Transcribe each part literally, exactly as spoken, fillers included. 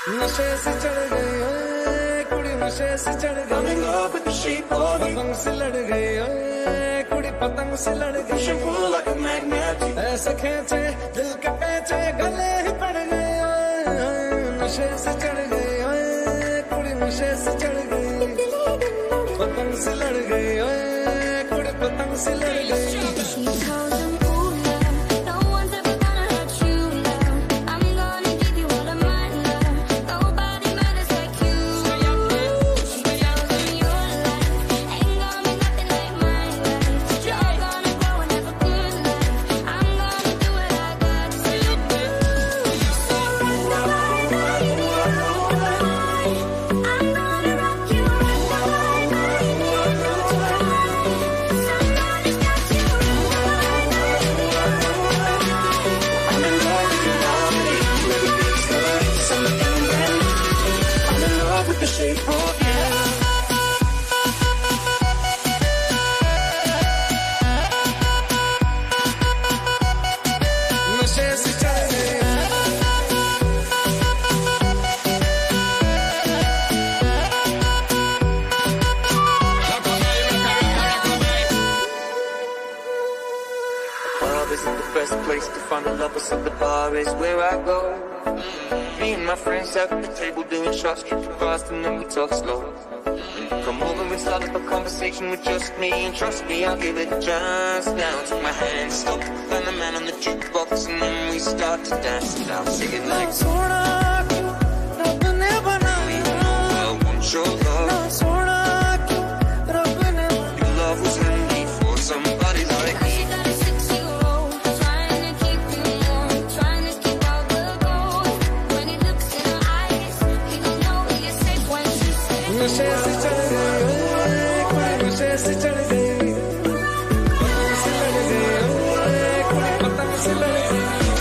नशे से चढ़ गई ओए कुड़ी नशे से चढ़ गई पतंग से लड़ गई ओए कुड़ी पतंग से लड़ गई ऐसे खेचे दिल के पेचे गले ही पड़ गए ओए नशे से चढ़ गई ओए कुड़ी नशे से चढ़ गई पतंग से लड़ गई ओए कुड़ी पतंग से लड़ गई Isn't the best place to find a lover, so the bar is where I go. Me and my friends at the table doing shots, tripping fast, and then we talk slow. Come over and start up a conversation with just me, and trust me, I'll give it a chance. Now take my hand, stop, find the man on the jukebox, and then we start to dance. And I'll sing it like Sona, Rab ne banaya. I want your love. Sona, Rab ne banaya. Your love was handy for somebody like me. नशे से चढ़ गई कुड़ी नशे से चढ़ गई पतंग से लड़ गई कुड़ी पतंग से लड़ गई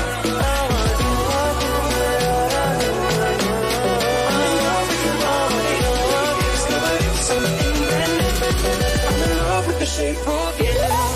I'm in love with the shape of you.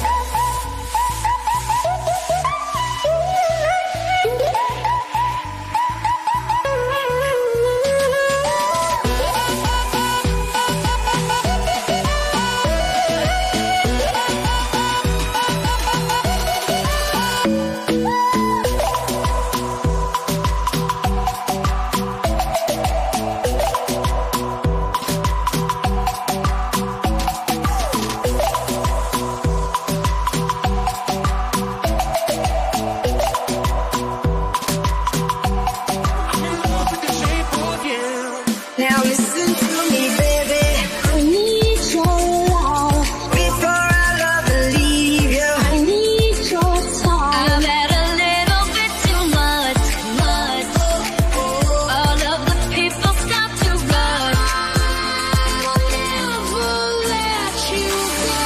Now listen to me, baby. I need your love before I love and leave you. I need your time. I've had a little bit too much, much. All of the people stop to rush. I'll never let you go.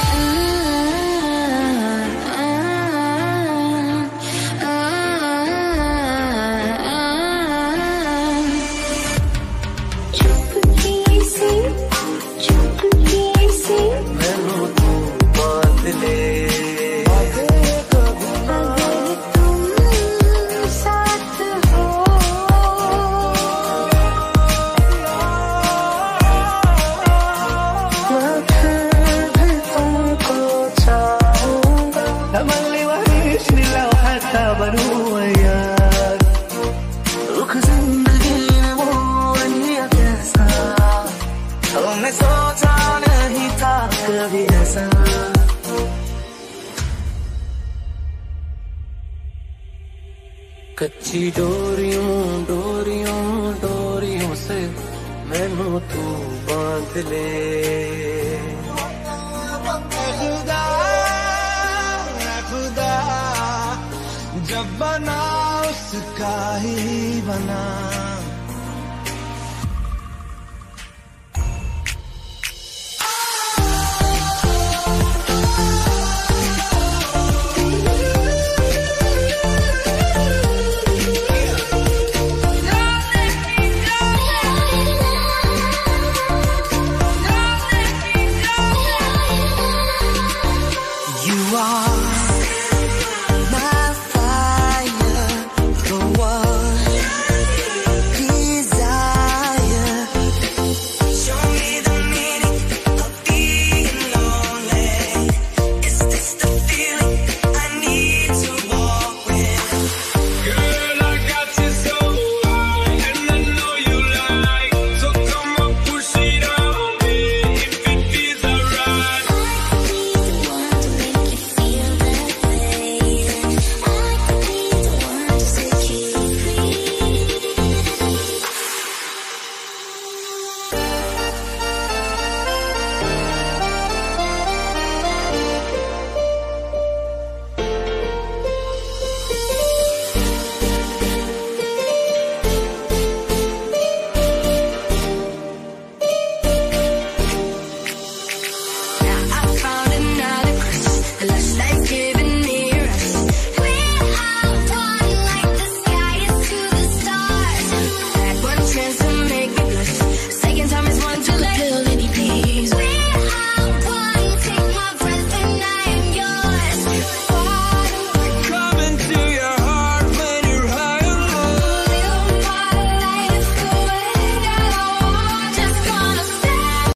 मैं सोचा नहीं था कभी ऐसा कच्ची डोरियों डोरियों डोरियों से मैनू तू बांध ले खुदा खुदा जब बना उसका ही बना